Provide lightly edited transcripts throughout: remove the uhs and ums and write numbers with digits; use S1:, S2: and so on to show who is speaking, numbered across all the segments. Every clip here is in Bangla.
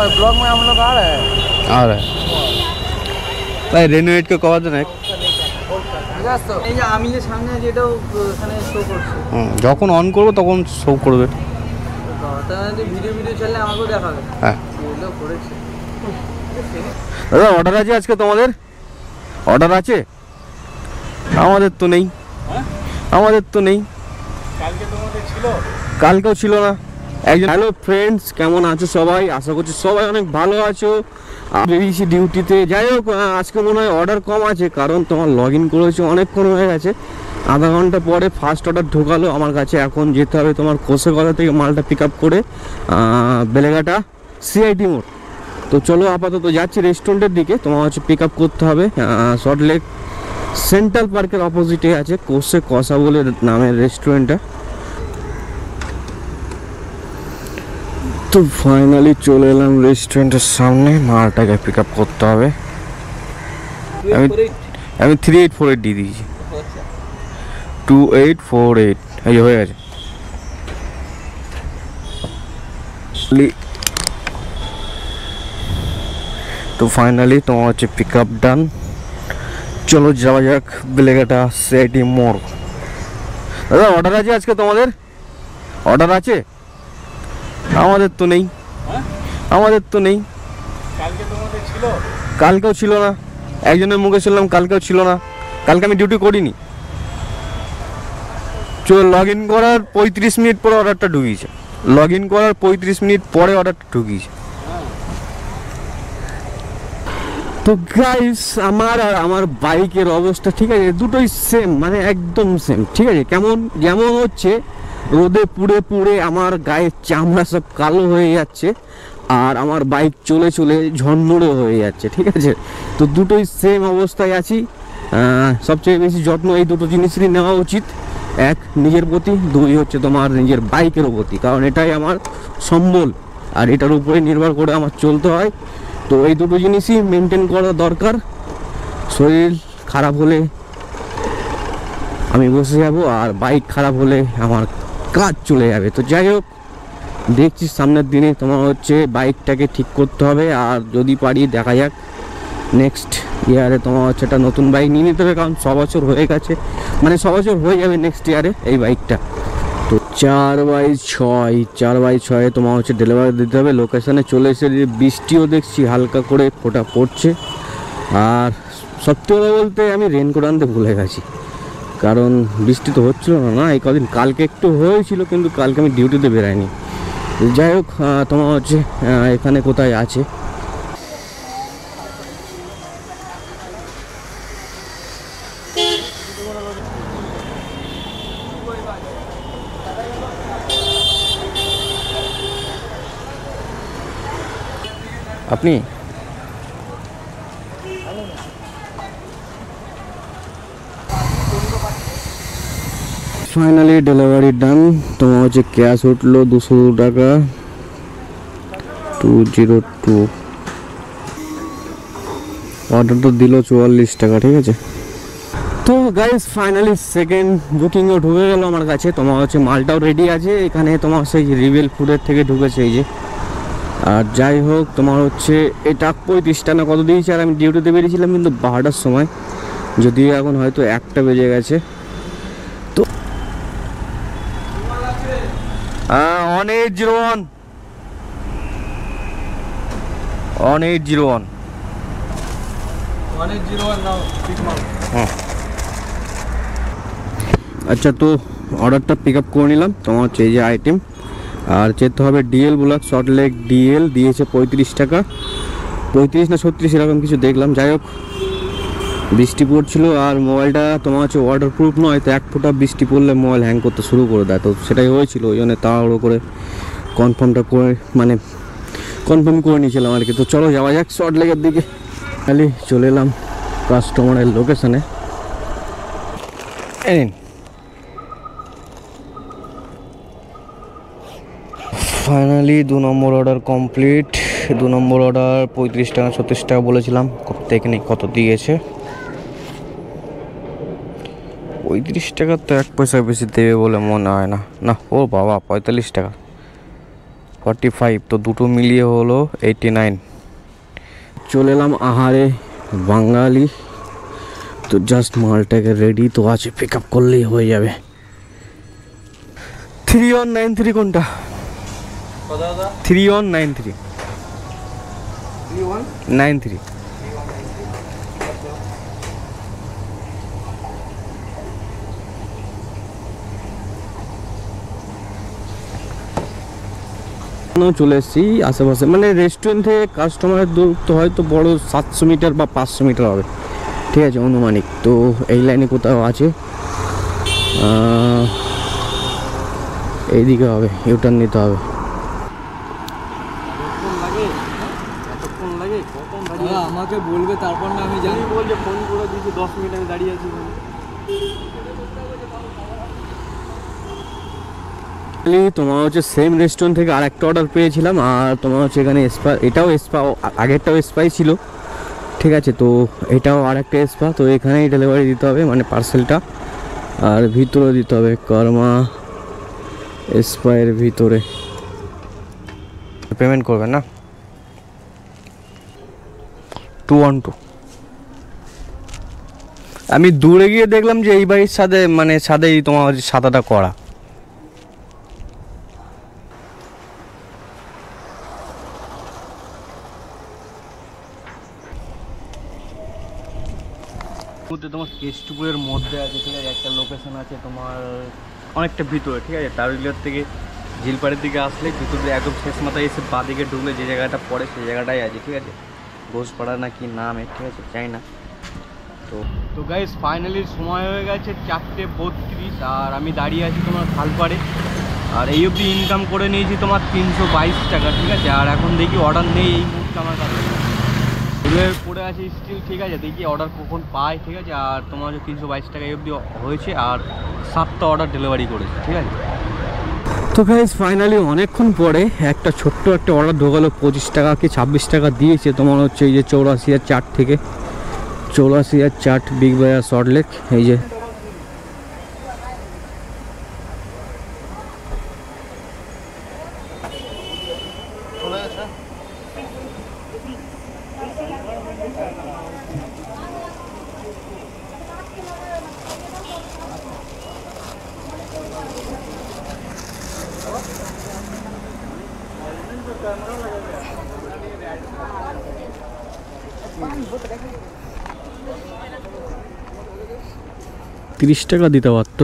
S1: ब्लॉग में हम लोग आ रहे हैं।
S2: भाई रेनोवेट के कवा देना
S1: এই যে আমি যে সামনে যেটাও এখানে শো করছে,
S2: যখন অন করবো তখন শো করবে।
S1: তাহলে ভিডিও চাইলে আমাকেও দেখাবে।
S2: হ্যাঁ
S1: এগুলো করেছে।
S2: দাদা অর্ডার আছে আজকে তোমাদের? অর্ডার আছে? আমাদের তো নেই। আমাদের তো নেই।
S1: কালকে তোমাদের ছিল?
S2: কালকেও ছিল না। একজন হ্যালো ফ্রেন্ডস, কেমন আছো সবাই? আশা করছি সবাই অনেক ভালো আছো। বেরিয়েছি ডিউটিতে। যাই হোক আজকে মনে হয় অর্ডার কম আছে, কারণ তোমার লগ ইন করেছে অনেকক্ষণ হয়ে গেছে। আধা ঘন্টা পরে ফার্স্ট অর্ডার ঢোকালো আমার কাছে। এখন যেতে হবে তোমার কোষেগড়া থেকে মালটা পিক আপ করে বেলেঘাটা সিআইটি মোড়। তো চলো আপাতত যাচ্ছি রেস্টুরেন্টের দিকে। তোমার হচ্ছে পিক আপ করতে হবে সল্টলেক সেন্ট্রাল পার্কের অপোজিটে আছে কোষে কষা বলে নামের রেস্টুরেন্টটা। তো ফাইনালি চলে এলাম রেস্টুরেন্টের সামনে। মালটাকে পিক আপ করতে হবে। আমি 3848 দিয়ে দিয়েছি। 2848 এই হয়ে গেছে। তো ফাইনালি তোমার হচ্ছে পিক আপ ডান। চলো যাওয়া যাক বেলেঘাটা সিআইটি মোড়। দাদা অর্ডার আছে আজকে তোমাদের? অর্ডার আছে? আমাদের তো নেই। আমাদের তো নেই।
S1: কালকে তোমাদের ছিল?
S2: কালকেও ছিল না। একজনের মুখে শুনলাম কালকেও ছিল না। কালকে আমি ডিউটি করিনি। চলো লগ ইন করার 35 মিনিট পরে অর্ডারটা ঢুকিয়েছে। লগ ইন করার 35 মিনিট পরে অর্ডারটা ঢুকিয়েছে। তো গাইস আমার আর আমার বাইকের অবস্থা ঠিক আছে, দুটোই সেম, মানে একদম সেম। ঠিক আছে, কেমন যেমন হচ্ছে রোদে পুড়ে পুড়ে আমার গায়ের চামড়া সব কালো হয়ে যাচ্ছে, আর আমার বাইক চলে চলে ঝনঝনে হয়ে যাচ্ছে। ঠিক আছে, তো দুটোই সেম অবস্থায় আছি। সবচেয়ে বেশি যত্ন এই দুটো জিনিসেরই নেওয়া উচিত। এক নিজের প্রতি, দুই হচ্ছে তোমার নিজের বাইকের প্রতি, কারণ এটাই আমার সম্বল আর এটার উপরে নির্ভর করে আমার চলতে হয়। তো এই দুটো জিনিসই মেনটেন করা দরকার। শরীর খারাপ হলে আমি বসে যাব, আর বাইক খারাপ হলে আমার কাজ চলে যাবে। তো যাই হোক দেখছি সামনের দিনে তোমার হচ্ছে বাইকটাকে ঠিক করতে হবে, আর যদি পারি দেখা যাক নেক্সট ইয়ারে তোমার হচ্ছে একটা নতুন বাইক নিয়ে নিতে হবে, কারণ 6 বছর হয়ে গেছে, মানে 6 বছর হয়ে যাবে নেক্সট ইয়ারে এই বাইকটা। তো 4x6 তোমার হচ্ছে ডেলিভারি দিতে হবে। লোকেশানে চলে এসে বৃষ্টিও দেখছি হালকা করে ফোঁটা পড়ছে। আর সত্যি কথা বলতে আমি রেনকোট আনতে ভুলে গেছি, কারণ বৃষ্টি তো হচ্ছিল না এই কদিন। কালকে একটু হয়েছিল, কিন্তু কালকে আমি ডিউটিতে বেরাইনি। যাই হোক তোমার হচ্ছে এখানে কোথায় আছে আপনি? Finally delivery done. তোমার হচ্ছে ক্যাশ উঠলো 200 টাকা 202। অর্ডার তো দিল 44 টাকা। ঠিক আছে, তো গাইস ফাইনালি সেকেন্ড বুকিংও ঢুকে গেল আমার কাছে। তোমার হচ্ছে মালটাও রেডি আছে এখানে। তোমার সেই রিবেল ফুডের থেকে ঢুকেছে এই যে। আর যাই হোক তোমার হচ্ছে এটা 35 টাকা কত দিয়েছে। আর আমি ডিউটিতে বেরিয়েছিলাম কিন্তু 12টার সময়, যদিও এখন হয়তো 1টা বেজে গেছে। তো 1801
S1: নাও ঠিক মাল।
S2: হ্যাঁ আচ্ছা, তো অর্ডারটা পিক আপ করে নিলাম। তোমার হচ্ছে এই যে আইটেম, আর যেতে হবে ডিএল ব্লক সল্টলেক। ডিএল দিয়েছে 35 টাকা, 35 না 36 এরকম কিছু দেখলাম। যাই হোক বৃষ্টি পড়ছিল, আর মোবাইলটা তোমার হচ্ছে ওয়াটার প্রুফ নয়, তো 1 ফোঁটা বৃষ্টি পড়লে মোবাইল হ্যাং করতে শুরু করে দেয়। তো সেটাই হয়েছিল, ওই জন্য তাড়াহুড়ো করে কনফার্ম করে নিয়েছিলাম আর কি। তো চলো যাওয়া যাক সল্টলেকের দিকে। খালি চলে এলাম কাস্টমারের লোকেশানে। Finally 2 number order complete. 2 number order 35 টাকা 36 টাকা বলেছিলাম, দেখে কত দিয়েছে। 35 টাকা তো 1 পয়সা বেশি দেবে বলে মনে হয় না। না ও বাবা 45 টাকা। 45, তো দুটো মিলিয়ে হলো 89। চলে এলাম আহারে বাঙালি, তো জাস্ট মালটাকে রেডি তো আছে, পিক আপ করলেই হয়ে যাবে। 3193 কোনটা? 3193 93। চলে এসেছি আশেপাশে, মানে রেস্টুরেন্ট থেকে কাস্টমারের দূরত্ব হয়তো বড় 700 মিটার বা 500 মিটার হবে, ঠিক আছে, অনুমানিক। তো এই লাইনে কোথাও আছে, এইদিকে হবে, ইউটার্ন নিতে হবে।
S1: আমাকে বলবে তারপর না আমি জানি।
S2: বলছে ফোন করে দিয়েছি, 10 মিনিট আমি দাঁড়িয়ে আছি। তোমার হচ্ছে সেম রেস্টুরেন্ট থেকে আর একটা অর্ডার পেয়েছিলাম, আর তোমার হচ্ছে এখানে এটাও আগেরটাও স্পাই ছিল, ঠিক আছে। তো এটাও আর একটা স্পা, তো এখানেই ডেলিভারি দিতে হবে, মানে পার্সেলটা, আর ভিতরে দিতে হবে কর্মা স্পায়ের ভিতরে। পেমেন্ট করবে না? 212। আমি দূরে গিয়ে দেখলাম যে এই বাড়ির সাথে, মানে সাথেই তোমার সাদাটা করা। তোমার কেষ্টপুরের মধ্যে আছে, ঠিক আছে, একটা লোকেশন আছে তোমার অনেকটা ভিতরে, ঠিক আছে। তারুলিয়ার থেকে ঝিলপাড়ের দিকে আসলে ভিতর দিয়ে একদম শেষ মাথায় এসে বাঁ দিকে ঢুকলে যে জায়গাটা পড়ে সেই জায়গাটাই আছে, ঠিক আছে। ঘোষপাড়া না কি নাম, ঠিক আছে, চাই না। তো গাইস ফাইনালি সময় হয়ে গেছে 4:32, আর আমি দাঁড়িয়ে আছি তোমার খালপাড়ে, আর এই অবধি ইনকাম করে নিয়েছি তোমার 322 টাকা, ঠিক আছে। আর এখন দেখি অর্ডার নেই এই মুহূর্তে আমার কাছে, পড়ে আছে স্টিল, ঠিক আছে। দেখি অর্ডার কখন পাই, ঠিক আছে। আর তোমার 322 টাকা এই অবধি হয়েছে, আর 7টা অর্ডার ডেলিভারি করেছে, ঠিক আছে। তো গাইস ফাইনালি অনেকক্ষণ পরে একটা ছোট্ট একটা অর্ডার ঢোকালো, 25 টাকা কি 26 টাকা দিয়েছে তোমার হচ্ছে এই যে 84 চাট থেকে, 84 চাট বিগ বাজার সল্টলেক, এই যে। $30 টাকা দিতে পারতো,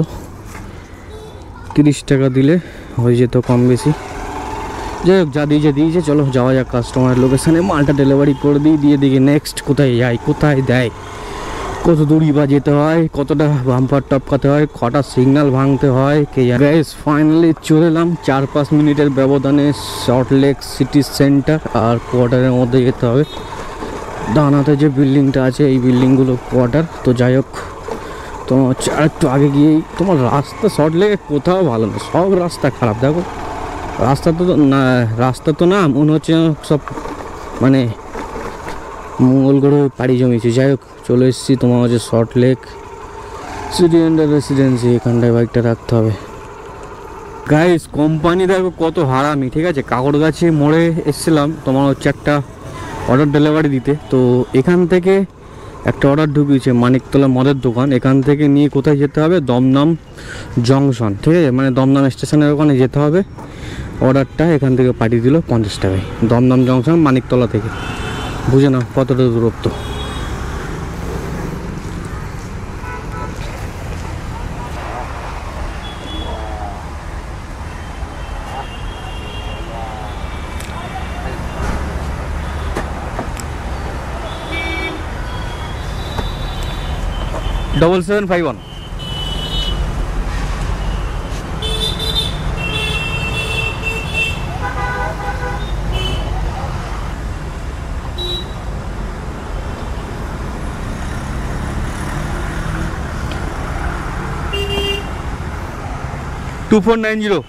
S2: 30 টাকা দিলে হয়ে যেত কম বেশি। যাই হোক, যা দিয়েছে, চলো যাওয়া যাক কাস্টমার লোকেশানে, মালটা ডেলিভারি করে দিয়ে দেখি নেক্সট কোথায় যাই, কোথায় দেয়, কত দূরই বা যেতে হয়, কতটা বাম্পার টপকাতে হয়, কটা সিগন্যাল ভাঙতে হয়, কে জানে। গাইস ফাইনালি চলে এলাম 4-5 মিনিটের ব্যবধানে সল্টলেক সিটি সেন্টার, আর কোয়ার্টারের মধ্যে যেতে হবে। ডানাতে যে বিল্ডিংটা আছে এই বিল্ডিংগুলো কোয়ার্টার। তো যাই হোক, তোমার হচ্ছে আর একটু আগে গিয়েই তোমার রাস্তা সল্টলেকে কোথাও ভালো না, সব রাস্তা খারাপ। দেখো রাস্তা তো না মনে হচ্ছে সব মানে মঙ্গল গ্রহে পাড়ি জমিয়েছে। যাই হোক, চলে এসেছি তোমার হচ্ছে সল্টলেক সিটি এন্ডার রেসিডেন্সি, এখানটায় বাইকটা রাখতে হবে। গাইস কোম্পানি দেখো কত হারামি, ঠিক আছে। কাকড়গাছি মোড়ে এসেছিলাম তোমার হচ্ছে একটা অর্ডার ডেলিভারি দিতে, তো এখান থেকে একটা অর্ডার ঢুকিয়েছে মানিকতলা মদের দোকান, এখান থেকে নিয়ে কোথায় যেতে হবে, দমদম জংশন, ঠিক আছে, মানে দমদম স্টেশনের ওখানে যেতে হবে। অর্ডারটা এখান থেকে পাঠিয়ে দিল 50 টাকায়, দমদম জংশন মানিকতলা থেকে, বুঝে নাও কতটা দূরত্ব। ডবল 751 2490।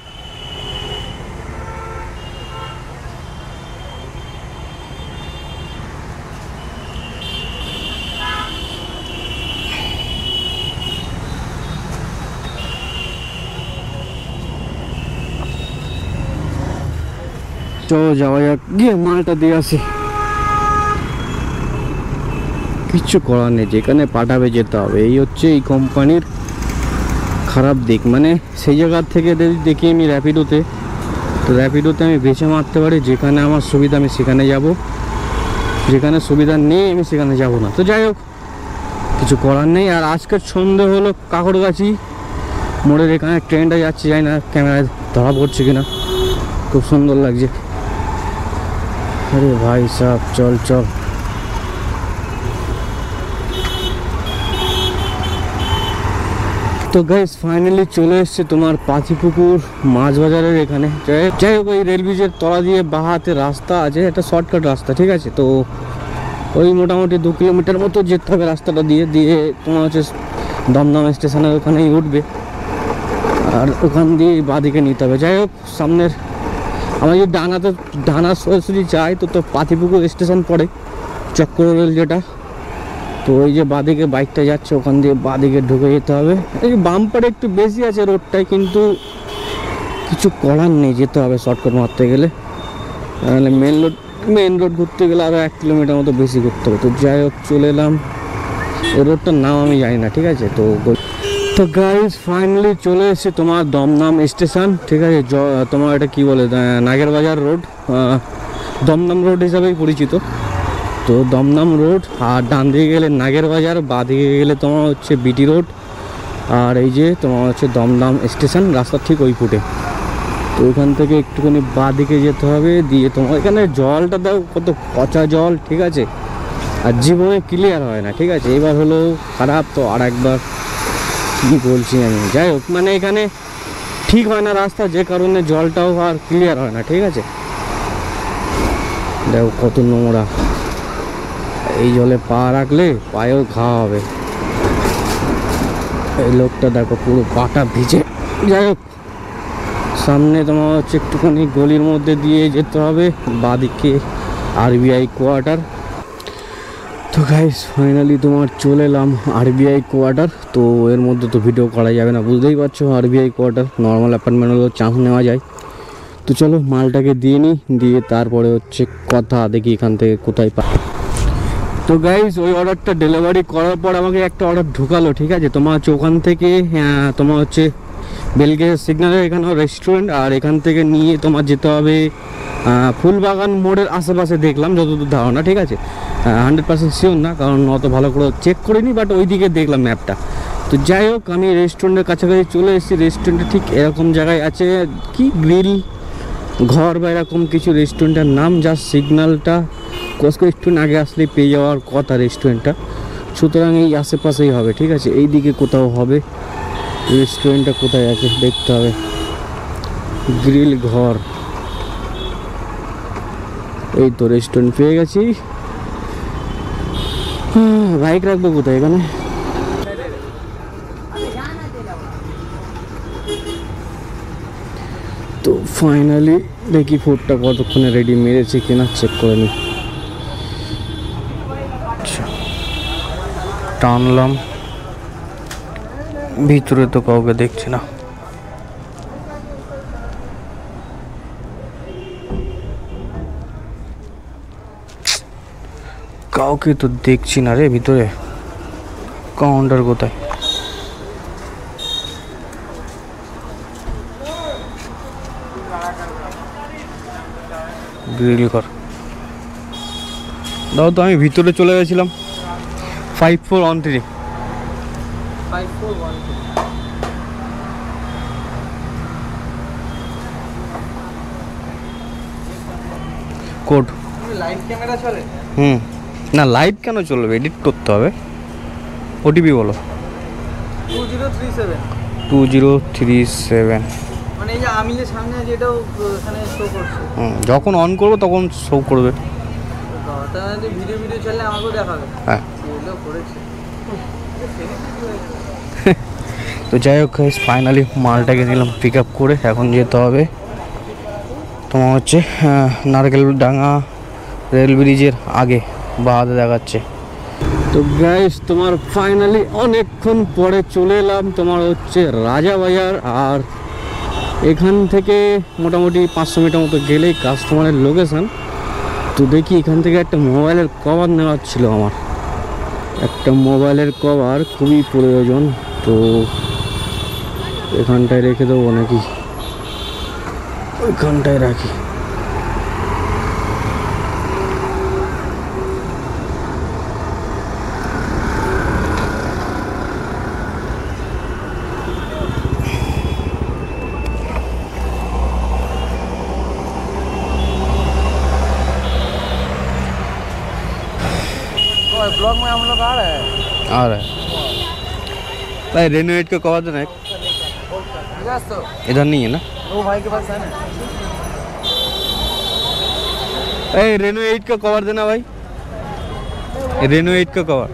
S2: চলো যাওয়া যাক, গিয়ে মালটা দিয়ে আসি। কিচ্ছু করার নেই, যেখানে পাঠাবে যেতে হবে। এই হচ্ছে এই কোম্পানির খারাপ দিক। মানে সেই জায়গা থেকে যদি দেখি আমি র্যাপিডোতে, তো র্যাপিডোতে আমি বেছে মারতে পারি, যেখানে আমার সুবিধা আমি সেখানে যাব, যেখানে সুবিধা নেই আমি সেখানে যাব না। তো যাই হোক, কিছু করার নেই। আর আজকের সন্ধে হলো কাকড়গাছি মোড়ের এখানে ট্রেনটা যাচ্ছে, যাই না ক্যামেরায় ধরা পড়ছে কিনা, খুব সুন্দর লাগছে। আরে ভাই সাহেব, চল চল। তো গাইস ফাইনালি চলে এসছে তোমার পাতিপুকুর মাছ বাজারের এখানে। যাই হোক, ওই রেল ব্রিজের তলা দিয়ে বাঁ হাতে রাস্তা আছে, একটা শর্টকাট রাস্তা, ঠিক আছে। তো ওই মোটামুটি 2 কিলোমিটার মতো যেতে হবে রাস্তাটা দিয়ে দিয়ে তোমার হচ্ছে দমদম স্টেশনের ওখানেই উঠবে, আর ওখান দিয়ে বাঁদিকে নিতে হবে। যাই হোক, সামনের আমার যদি ডানা সরাসরি যাই তো পাতিপুকুর স্টেশন পড়ে, চক্র রেল যেটা। তো ওই যে বাঁদিকে বাইকটা যাচ্ছে, ওখান দিয়ে বাঁদিকে ঢুকে যেতে হবে। এই বাম্পারে একটু বেশি আছে রোডটায়, কিন্তু কিছু করার নেই, যেতে হবে শর্টকাট মারতে গেলে। তাহলে মেন রোড ঘুরতে গেলে আরও 1 কিলোমিটার মতো বেশি ঘুরতে হবে। তো যাই হোক, চলে এলাম। এই রোডটার নাম আমি জানি না, ঠিক আছে। তো গাইস ফাইনালি চলে এসেছে তোমার দমদম স্টেশন, ঠিক আছে। তোমার এটা কি বলে, নাগেরবাজার রোড, দমদম রোড হিসাবেই পরিচিত। তো দমদম রোড, আর ডান দিকে গেলে নাগেরবাজার, বাঁ দিকে গেলে তোমার হচ্ছে বিটি রোড, আর এই যে তোমার হচ্ছে দমদম স্টেশন, রাস্তা ঠিক ওই ফুটে। তো ওইখান থেকে একটুখানি বাঁ দিকে যেতে হবে, দিয়ে তোমার এখানে জলটা দাও, কত পচা জল, ঠিক আছে। আর জীবনে ক্লিয়ার হয় না, ঠিক আছে। এবার হলো খারাপ, তো আর একবার কী বলছি আমি। যাই হোক, মানে এখানে ঠিক হয় না রাস্তা, যে কারণে জলটাও আর ক্লিয়ার হয় না, ঠিক আছে। দেখো কত নোংরা, এই জলে পা রাখলে পায়েও ঘা হবে। এই লোকটা দেখো পুরো পাটা ভিজে। যাই হোক, সামনে তোমার হচ্ছে একটুখানি গলির মধ্যে দিয়ে যেতে হবে, বাঁদিকে আরবিআই কোয়ার্টার। তো গাইস ফাইনালি তোমার চলে এলাম আরবিআই কোয়ার্টার। তো এর মধ্যে তো ভিডিও করা যাবে না, বুঝতেই পারছো। আরবিআই কোয়ার্টার নর্মাল অ্যাপার্টমেন্ট হলেও চান্স নেওয়া যায়। তো চলো মালটাকে দিয়ে নিই, দিয়ে তারপরে হচ্ছে কথা, দেখি এখান থেকে কোথায় পাই। তো গাইস ওই অর্ডারটা ডেলিভারি করার পর আমাকে একটা অর্ডার ঢুকালো, ঠিক আছে। তোমার হচ্ছে ওখান থেকে তোমার হচ্ছে বেলগেট সিগন্যালের এখানে রেস্টুরেন্ট, আর এখান থেকে নিয়ে তোমার যেতে হবে ফুলবাগান মোড়ের আশেপাশে, দেখলাম যতদূর ধারণা, ঠিক আছে। 100% শিওর না, কারণ অত ভালো করে চেক করিনি, বাট ওই দিকে দেখলাম ম্যাপটা। তো যাই হোক, আমি রেস্টুরেন্টের কাছাকাছি চলে এসেছি। রেস্টুরেন্টটা ঠিক এরকম জায়গায় আছে, কি গ্রিল ঘর বা এরকম কিছু রেস্টুরেন্টের নাম, যা সিগন্যালটা একটু আগে আসলে পেয়ে যাওয়ার কথা রেস্টুরেন্টটা। সুতরাং এই আশেপাশেই হবে, ঠিক আছে। এই দিকে কোথাও হবে। রেস্টুরেন্টটা কোথায় আছে দেখতে হবে। গ্রিল ঘর, এই তো রেস্টুরেন্ট পেয়ে গেছি। বাইক রাখবো কোথায় এখানে? তো ফাইনালি দেখি ফুডটা কতক্ষণে রেডি মেরেছে কিনা, চেক করে নিই। টানলাম, ভিতরে তো কাউকে দেখছি না। কাউকে তো দেখছি না রে ভিতরে। কাউন্টার কোথায়? গ্রিল ঘর দাও তো, আমি ভিতরে চলে গেছিলাম। 5413 কোড।
S1: লাইভ ক্যামেরা চলে?
S2: না, লাইভ কেন চলবে, এডিট করতে হবে। ওটিপি বলো।
S1: 2037
S2: 2037।
S1: মানে এই যে আমি যে সামনে যেটাও এখানে শো করছে,
S2: যখন অন করবো তখন শো করবে।
S1: তাহলে ভিডিও চাইলে আমাকেও দেখাবে।
S2: হ্যাঁ,
S1: এগুলো করেছে।
S2: তো যাই হোক ফাইনালি মালটাকে নিলাম পিক আপ করে। এখন যেতে হবে তোমার হচ্ছে নারকেল ডাঙ্গা রেল ব্রিজের আগে, বাহাতে দেখাচ্ছে। তো গাইস তোমার ফাইনালি অনেকক্ষণ পরে চলে এলাম তোমার হচ্ছে রাজাবাজার। আর এখান থেকে মোটামুটি 500 মিটার মতো গেলেই কাস্টমারের লোকেশন। তো দেখি এখান থেকে একটা মোবাইলের কভার নেওয়ার ছিল আমার, একটা মোবাইলের কভার খুবই প্রয়োজন। তো এখানটায় রেখে দেবো নাকি ওইখানটায় রাখি?
S1: ब्लॉग में हम लोग आ रहे हैं।
S2: आ रहा है भाई, रेनोवेट का कवर देना एक,
S1: तो
S2: इधर नहीं है ना?
S1: वो भाई के पास है ना।
S2: ए रेनोवेट का कवर देना भाई, रेनोवेट का कवर।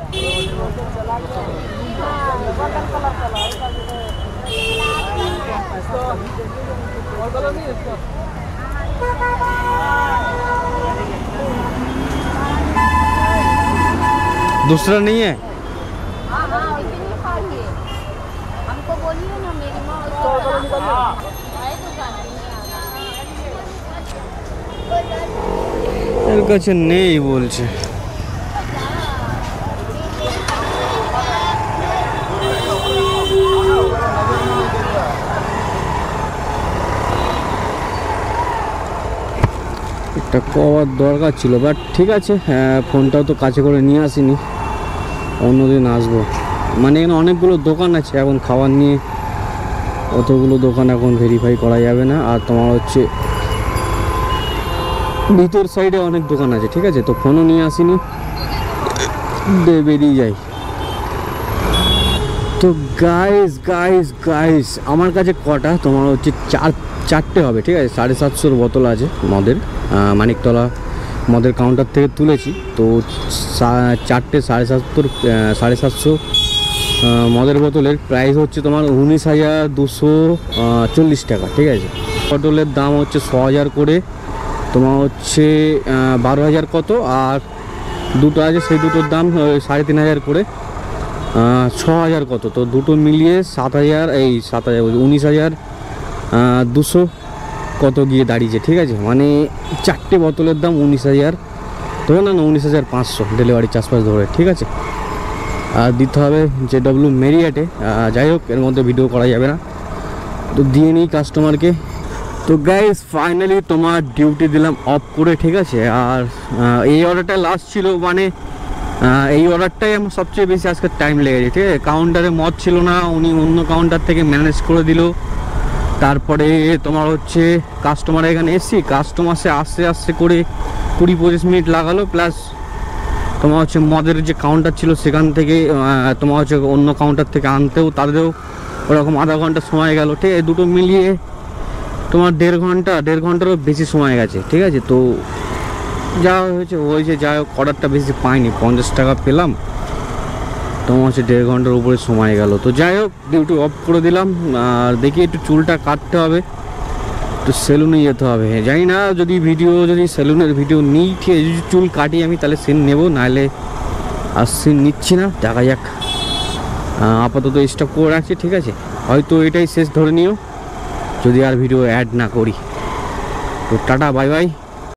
S2: दूसरा नहीं है?
S3: हाँ हाँ वैसे नहीं खाइए, हमको बोलिए ना, मेरी माँ है दुकान में।
S2: এর কাছে নেই বলছে। একটা কভার দরকার ছিল, বাট ঠিক আছে, হ্যাঁ ফোনটাও তো কাছে করে নিয়ে আসিনি, অন্যদিন আসবো। মানে এখানে অনেকগুলো দোকান আছে, এখন খাবার নিয়ে অতগুলো দোকান এখন ভেরিফাই করা যাবে না। আর তোমার হচ্ছে ভিতর সাইডে অনেক দোকান আছে, ঠিক আছে। তো ফোনও নিয়ে আসিনি, বেরিয়ে যাই। তো গাইস গাইস গাইস আমার কাছে কটা তোমার হচ্ছে চারটে হবে, ঠিক আছে। 750 বোতল আছে মদের, মানিকতলা মদের কাউন্টার থেকে তুলেছি। তো চারটে 750 মদের বোতলের প্রাইস হচ্ছে তোমার 19,240 টাকা, ঠিক আছে। বোতলের দাম হচ্ছে 6,000 করে, তোমার হচ্ছে 12,000 কত, আর দুটো আছে সেই দুটোর দাম 3,500 করে, 6,000 কত। তো দুটো মিলিয়ে 7,000, এই 7,000 19,200 কত গিয়ে দাঁড়িয়েছে, ঠিক আছে। মানে চারটে বোতলের দাম 19,000 ধরে না, 19,500 ডেলিভারি চার্জ ধরে, ঠিক আছে। আর দিতে হবে JW মেরিয়াটে। যাই হোক, এর মধ্যে ভিডিও করা যাবে না, তো দিয়ে নিই কাস্টমারকে। তো গাইস ফাইনালি তোমার ডিউটি দিলাম অফ করে, ঠিক আছে। আর এই অর্ডারটা লাস্ট ছিল, মানে এই অর্ডারটাই আমার সবচেয়ে বেশি আজকে টাইম লেগেছে, ঠিক আছে। কাউন্টারে মদ ছিল না, উনি অন্য কাউন্টার থেকে ম্যানেজ করে দিল। তারপরে তোমার হচ্ছে কাস্টমার এখানে এসছি, কাস্টমারসে আস্তে আস্তে করে 20-25 মিনিট লাগালো। প্লাস তোমার হচ্ছে মদের যে কাউন্টার ছিল সেখান থেকে তোমার হচ্ছে অন্য কাউন্টার থেকে আনতেও তাদেরও ওরকম আধা ঘন্টা সময় গেল, ঠিক আছে। দুটো মিলিয়ে তোমার 1.5 ঘন্টারও বেশি সময় গেছে, ঠিক আছে। তো যা হয়েছে যাই হোক, অর্ডারটা বেশি পাইনি, 50 টাকা পেলাম, তোমার হচ্ছে 1.5 ঘন্টার উপরে সময় গেল। তো যাই হোক, ডিউটি অফ করে দিলাম। আর দেখি একটু চুলটা কাটতে হবে, একটু সেলুনে যেতে হবে। জানি না যদি সেলুনের ভিডিও নিই, ঠিক আছে, যদি চুল কাটি আমি তাহলে সিন নেবো, নাহলে আর সিন নিচ্ছি না, দেখা যাক। আপাতত স্টপ করে রাখছি, ঠিক আছে। হয়তো এটাই শেষ ধরে নিও যদি আর ভিডিও অ্যাড না করি। তো টাটা, বাই বাই।